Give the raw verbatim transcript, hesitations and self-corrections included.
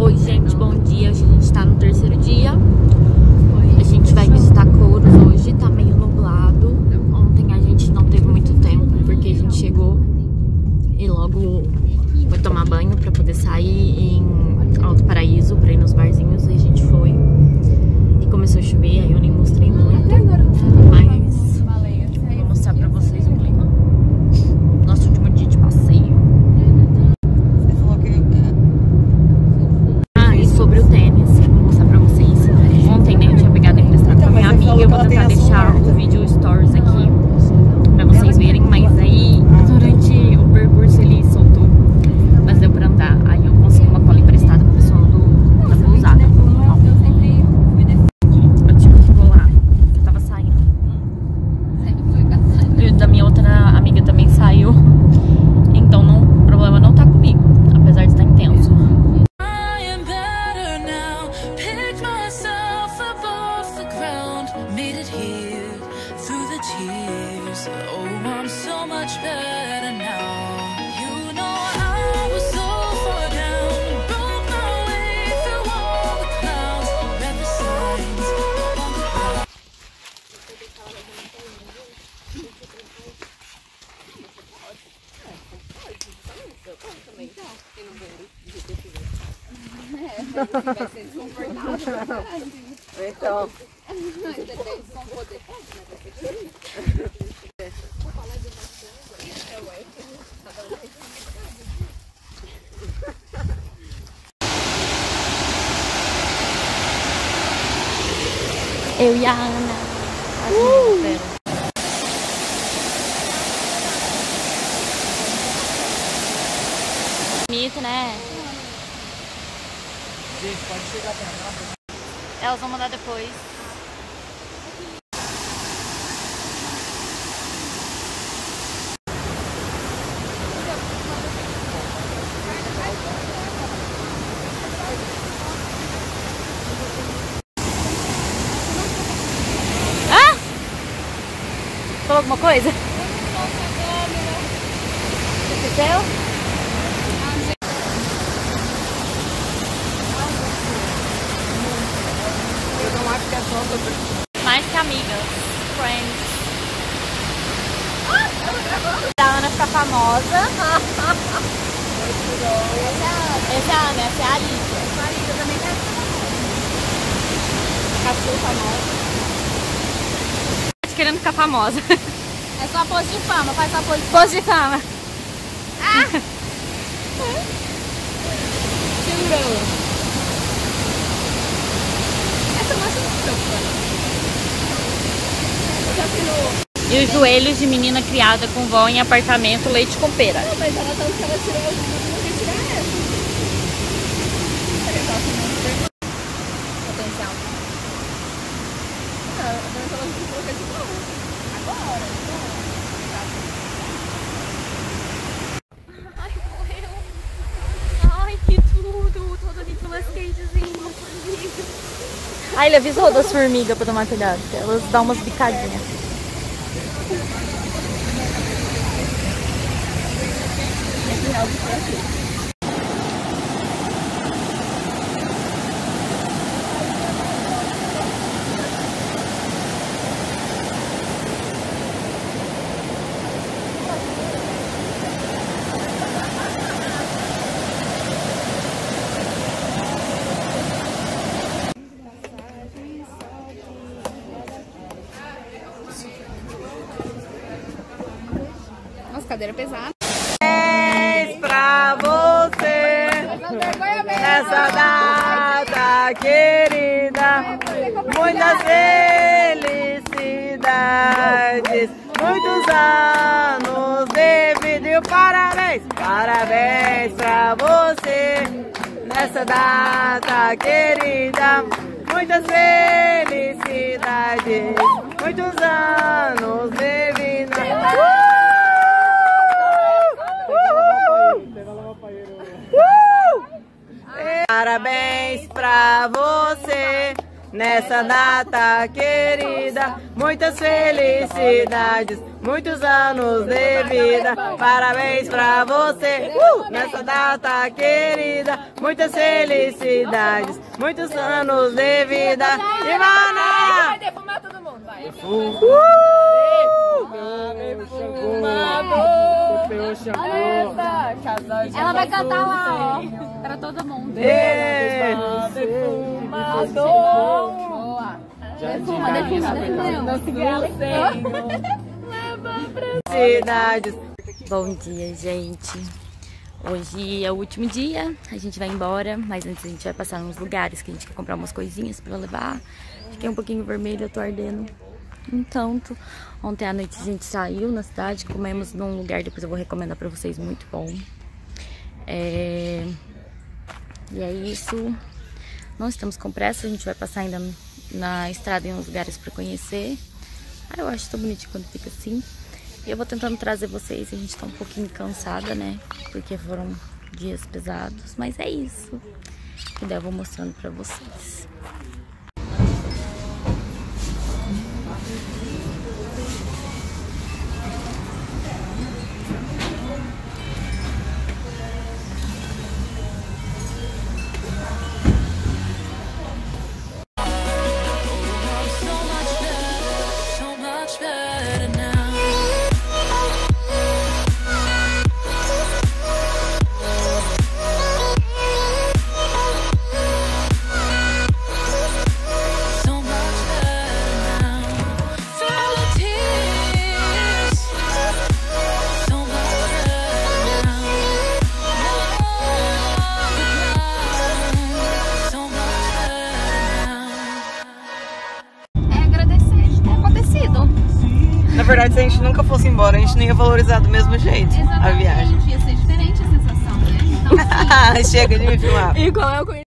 Oi, gente, bom dia. Hoje a gente tá no terceiro dia. A gente vai visitar Couros hoje, tá meio nublado. Ontem a gente não teve muito tempo, porque a gente chegou e logo foi tomar banho pra poder sair em Alto Paraíso, pra ir nos barzinhos. E a gente foi e começou a chover, aí eu nem mostrei muito, mas vou mostrar pra vocês o clima. Nosso último dia de passeio. Ah, e sobre o tênis, vou mostrar pra vocês. Ontem, né, eu tinha pegado emprestado com a minha amiga. Eu vou tentar deixar o vídeo stories aqui pra vocês verem, mas aí durante o percurso ele soltou, mas deu pra andar. Aí eu consegui uma cola emprestada com o pessoal do, da pousada. Eu tive que colar, eu tava saindo. E da minha outra amiga também saiu. Então não, o problema não tá comigo, apesar de estar intenso. Vai ser desconfortável. Então. Eu e a Ana. Uh! Bonito, né? Gente, pode chegar pra cá. Elas vão mandar depois. Ah! Falou alguma coisa? Esqueceu? Mais que amigas, friends. A Ana fica famosa. Essa é a Ana, essa é a Alicia. A Alicia também tá famosa. famosa. Querendo ficar famosa. É só pose de fama, faz só pose de Pose de fama. Ah! Segurou. E os joelhos de menina criada com vó em apartamento, leite com pera. Não, mas ela tá ela tirou alguma, não quer tirar essa. potencial. Ah, agora ela vai colocar de novo. Agora, agora. Ai, morreu. Ai, que tudo. Todo Nicolas Cagezinho. Ah, ele avisou das formigas pra tomar cuidado, que elas dão umas bicadinhas. Nossa, cadeira pesada. Pra você, nessa data querida, muitas felicidades, muitos anos de vida e parabéns, parabéns pra você, nessa data querida, muitas felicidades, muitos anos de vida. Parabéns pra você nessa data querida, muitas felicidades, muitos anos de vida. Parabéns pra você uh! nessa data querida. vida, muitas felicidades, muitos anos de vida. Ivana! Vai defumar todo mundo, vai. Uh! Ela vai cantar lá, ó, pra todo mundo. Defumador. Boa. Defuma, defuma, Felicidades. Bom dia, gente. Hoje é o último dia, a gente vai embora, mas antes a gente vai passar nos lugares que a gente quer comprar umas coisinhas pra levar. Fiquei um pouquinho vermelha, eu tô ardendo um tanto. Ontem à noite a gente saiu na cidade, comemos num lugar, depois eu vou recomendar pra vocês, muito bom. É... E é isso. Não estamos com pressa, a gente vai passar ainda na estrada em uns lugares pra conhecer. Ah, eu acho tão bonitinho quando fica assim. E eu vou tentando trazer vocês, a gente tá um pouquinho cansada, né? Porque foram dias pesados, mas é isso. E daí eu vou mostrando pra vocês. Na verdade, se a gente nunca fosse embora, a gente não ia valorizar do mesmo jeito. Exatamente. A viagem. Ia ser diferente a sensação, né? Então, Chega de me filmar. Igual eu conheço.